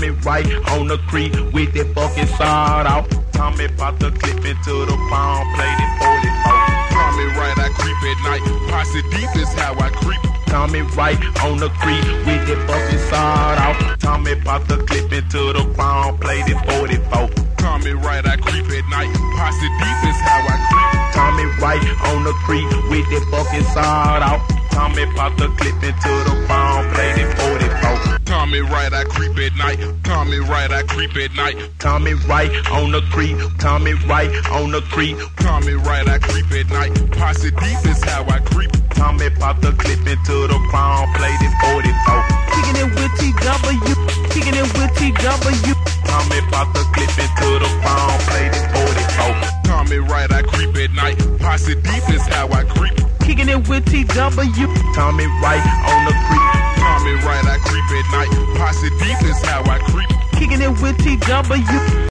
Tommy right on the creek with that fucking sawed off. Tommy pop the clip into the palm, played it 44. Tommy right, I creep at night. Posse deep is how I creep. Tommy right on the creek with that fucking sawed off. Tommy pop the clip into the palm, played it 44. Tommy right, I creep at night. Posse deep is how I creep. Tommy right on the creek with that fucking sawed off. Tommy pop the clip into the palm, played it 44. Tommy right, I creep at night. Tommy right, I creep at night. Tommy right on the creek. Tommy right on the creek. Tommy right, I creep at night. Posse deep is how I creep. Tommy pop the clip into the palm, played it 44. Kicking it with TW, kicking it with TW. Tommy pop the clip into the palm, played it 44. Tommy right, I creep at night. Posse deep is how I creep. Kicking it with TW. Tommy right on the creek. Tommy right, I creep at night. Posse deep is how I creep. Kicking it with TW.